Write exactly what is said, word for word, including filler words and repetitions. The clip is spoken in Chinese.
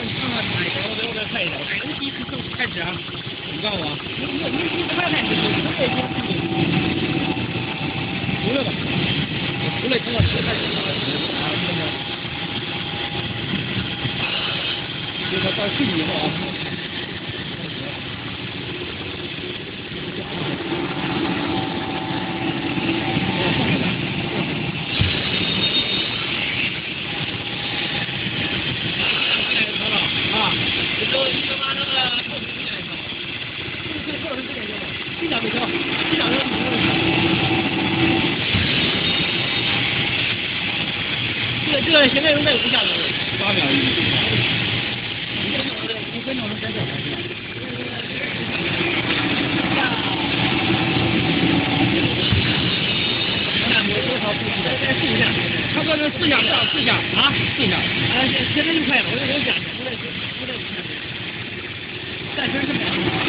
看看哪个，我我再看一下，哪个第一次开始啊？你告诉我。你你你你快开始，我也先出来吧，我出来跟我车开始啊，真的。这个到顺以后啊。这个现在用在五下子，八秒一，一分钟能开走了是吧？按摩多少步数？再试一下，差不多能四下到四下啊，四下。啊，现现在就快了，我有点讲，我得我得再试试。